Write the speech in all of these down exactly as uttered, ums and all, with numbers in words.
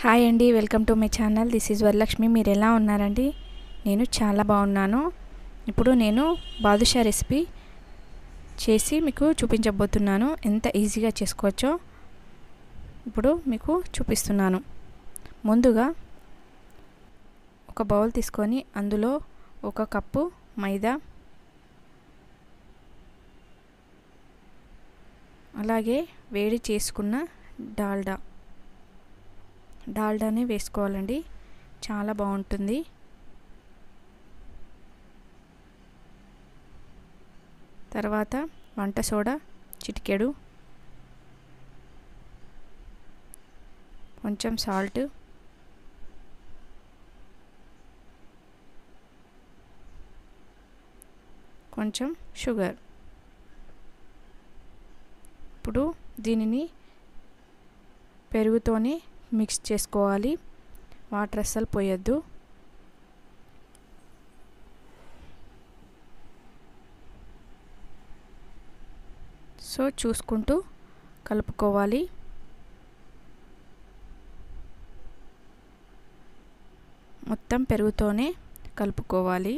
Hi అండి, welcome to my channel. This is Varalakshmi. మీరు ఎలా ఉన్నారండి? నేను చాలా బాగున్నాను. ఇప్పుడు నేను బాదుషా రెసిపీ చేసి మీకు చూపించబోతున్నాను. ఎంత ఈజీగా చేసుకోవచ్చో ఇప్పుడు మీకు చూపిస్తున్నాను. ముందుగా ఒక బౌల్ తీసుకొని అందులో ఒక కప్పు మైదా, అలాగే వేడి చేసుకున్న డాల్డా డాల్డాని వేసుకోవాలండి. చాలా బాగుంటుంది. తర్వాత వంట సోడా చిటికెడు, కొంచెం సాల్ట్, కొంచెం షుగర్. ఇప్పుడు దీనిని పెరుగుతోనే మిక్స్ చేసుకోవాలి. వాటర్ అస్సలు పోయొద్దు. సో చూసుకుంటూ కలుపుకోవాలి. మొత్తం పెరుగుతోనే కలుపుకోవాలి.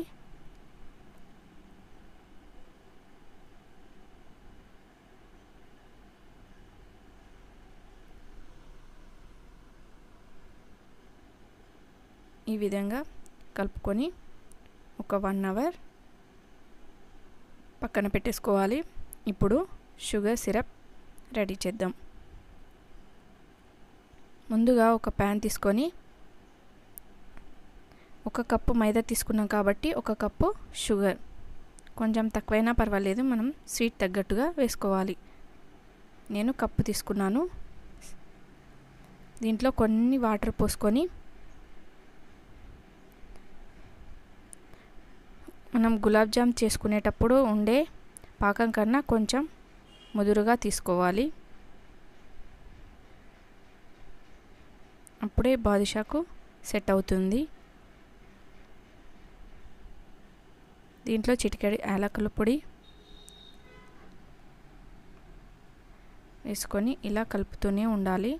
ఈ విధంగా కలుపుకొని ఒక వన్ అవర్ పక్కన పెట్టేసుకోవాలి. ఇప్పుడు షుగర్ సిరప్ రెడీ చేద్దాం. ముందుగా ఒక ప్యాన్ తీసుకొని ఒక కప్పు మైదా తీసుకున్నాం కాబట్టి ఒక కప్పు షుగర్, కొంచెం తక్కువైనా పర్వాలేదు, మనం స్వీట్ తగ్గట్టుగా వేసుకోవాలి. నేను కప్పు తీసుకున్నాను. దీంట్లో కొన్ని వాటర్ పోసుకొని మనం గులాబ్ జామ్ చేసుకునేటప్పుడు ఉండే పాకం కన్నా కొంచెం ముదురుగా తీసుకోవాలి. అప్పుడే బాదుషాకు సెట్ అవుతుంది. దీంట్లో చిటికెడు యాలకుల పొడి వేసుకొని ఇలా కలుపుతూనే ఉండాలి.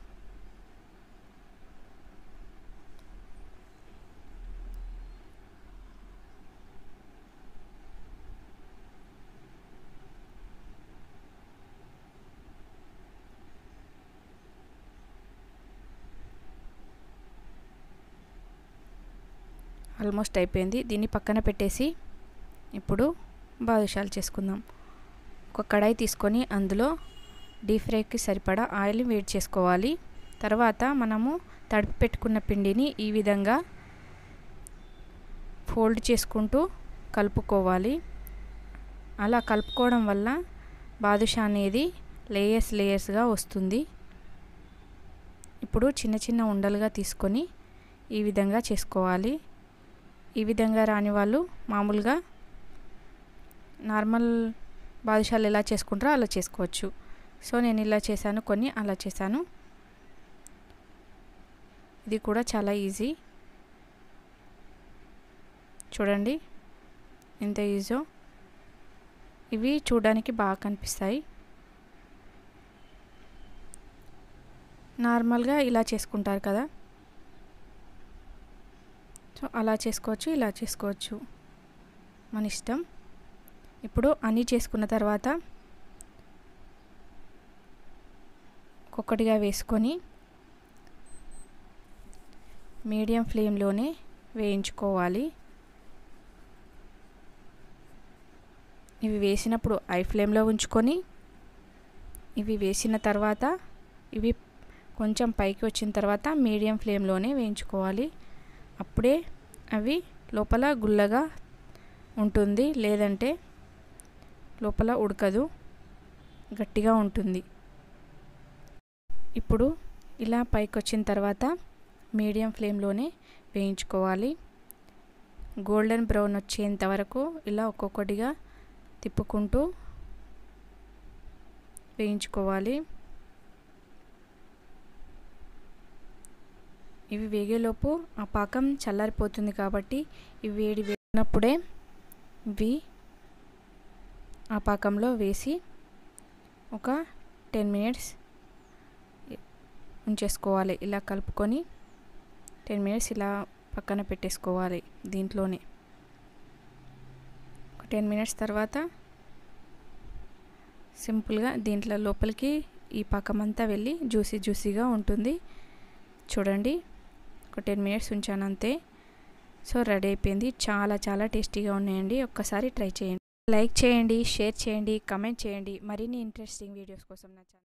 ఆల్మోస్ట్ అయిపోయింది. దీన్ని పక్కన పెట్టేసి ఇప్పుడు బాదుషాలు చేసుకుందాం. ఒక కడాయి తీసుకొని అందులో డీప్ ఫ్రైకి సరిపడా ఆయిల్ వేడి చేసుకోవాలి. తర్వాత మనము తడిపి పెట్టుకున్న పిండిని ఈ విధంగా ఫోల్డ్ చేసుకుంటూ కలుపుకోవాలి. అలా కలుపుకోవడం వల్ల బాదుషా అనేది లేయర్స్ లేయర్స్గా వస్తుంది. ఇప్పుడు చిన్న చిన్న ఉండలుగా తీసుకొని ఈ విధంగా చేసుకోవాలి. ఈ విధంగా రాని వాళ్ళు మామూలుగా నార్మల్ బాదుషాలు ఎలా చేసుకుంటారో అలా చేసుకోవచ్చు. సో నేను ఇలా చేశాను, కొన్ని అలా చేశాను. ఇది కూడా చాలా ఈజీ. చూడండి ఎంత ఈజో. ఇవి చూడడానికి బాగా కనిపిస్తాయి. నార్మల్గా ఇలా చేసుకుంటారు కదా, సో అలా చేసుకోవచ్చు, ఇలా చేసుకోవచ్చు, మన ఇష్టం. ఇప్పుడు అన్నీ చేసుకున్న తర్వాత ఒక్కొక్కటిగా వేసుకొని మీడియం ఫ్లేమ్లోనే వేయించుకోవాలి. ఇవి వేసినప్పుడు హై ఫ్లేమ్లో ఉంచుకొని ఇవి వేసిన తర్వాత ఇవి కొంచెం పైకి వచ్చిన తర్వాత మీడియం ఫ్లేమ్లోనే వేయించుకోవాలి. అప్పుడే అవి లోపల గుల్లగా ఉంటుంది, లేదంటే లోపల ఉడకదు, గట్టిగా ఉంటుంది. ఇప్పుడు ఇలా పైకి వచ్చిన తర్వాత మీడియం ఫ్లేమ్లోనే వేయించుకోవాలి. గోల్డెన్ బ్రౌన్ వచ్చేంత వరకు ఇలా ఒక్కొక్కటిగా తిప్పుకుంటూ వేయించుకోవాలి. ఇవి వేగేలోపు ఆ పాకం చల్లారిపోతుంది కాబట్టి ఇవి వేడి వేడినప్పుడే ఇవి ఆ పాకంలో వేసి ఒక టెన్ మినిట్స్ ఉంచేసుకోవాలి. ఇలా కలుపుకొని టెన్ మినిట్స్ ఇలా పక్కన పెట్టేసుకోవాలి దీంట్లోనే. టెన్ మినిట్స్ తర్వాత సింపుల్గా దీంట్లో లోపలికి ఈ పాకమంతా వెళ్ళి జ్యూసీ జ్యూసీగా ఉంటుంది. చూడండి, ఒక టెన్ మినిట్స్ ఉంచాను అంతే. సో రెడీ అయిపోయింది. చాలా చాలా టేస్టీగా ఉన్నాయండి. ఒక్కసారి ట్రై చేయండి. లైక్ చేయండి, షేర్ చేయండి, కమెంట్ చేయండి. మరిన్ని ఇంట్రెస్టింగ్ వీడియోస్ కోసం నా ఛానల్